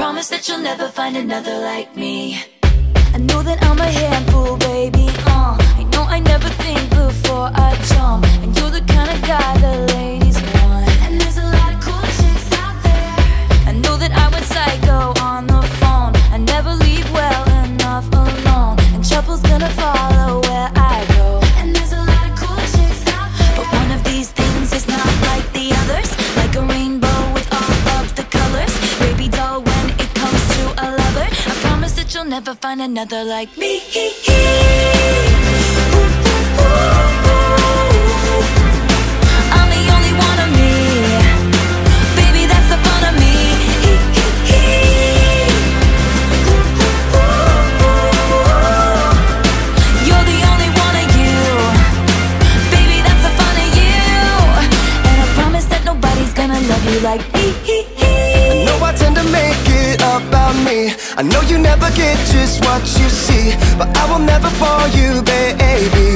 promise that you'll never find another like me. I know that I'm a handful, baby, I know I never think before I jump, and you're the kind of guy the ladies want. And there's a lot of cool chicks out there. I know that I went psycho on the phone. I never leave well enough alone, and trouble's gonna follow where I go. And there's a lot of cool chicks out there, but one of these things is not like the others. Like a rainbow with all of the colors, baby doll, when it comes to a lover, I promise that you'll never find another like me. I'm the only one of me, baby, that's the fun of me. You're the only one of you, baby, that's the fun of you. And I promise that nobody's gonna love you like me. I know I tend to make it about me. I know you never get just what you see, but I will never fall you, baby.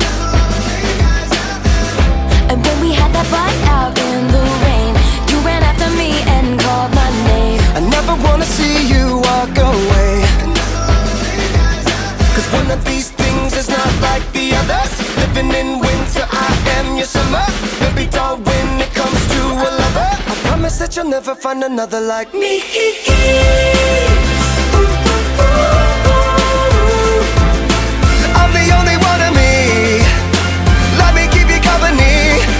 And when we had that fight out in the rain, you ran after me and called my name. I never wanna see you walk away, 'cause one of these things is not like the others. Living in winter, I am your summer. Baby doll, when it comes to a lover, I promise that you'll never find another like me. I'm the only one of me, let me keep you company.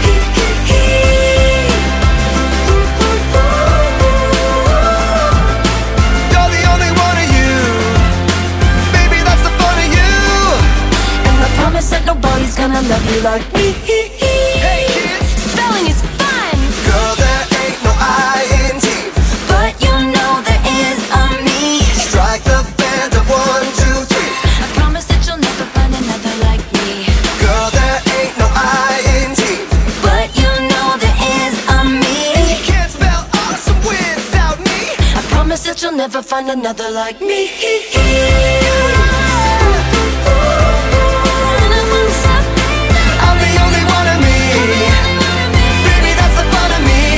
You're the only one of you, baby, that's the fun of you. And I promise that nobody's gonna love you like me. Hey kids, Spelling is fun, girl, there ain't no I-N-T, but you know there is a me. strike the band of 1, 2, 3. I promise that you'll never find another like me. Girl, there ain't no I-N-T, But you know there is a me. you can't spell awesome without me. I promise that you'll never find another like me. I'm the only one of me, baby, that's the fun of me.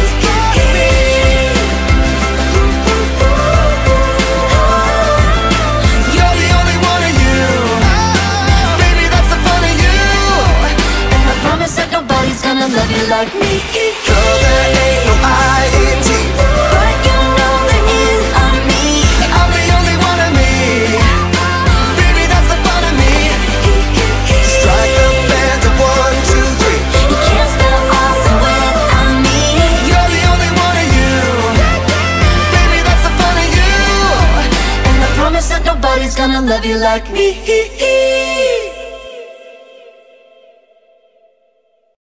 You're the only one of you, baby, that's the fun of you. And I promise that nobody's gonna love you like me. Girl, there ain't no I-N-T, But you know there is a me. I'm the only one of me, baby, that's the fun of me. Strike the band of 1, 2, 3. You can't spell awesome without me. You're the only one of you, baby, that's the fun of you. And I promise that nobody's gonna love you like me.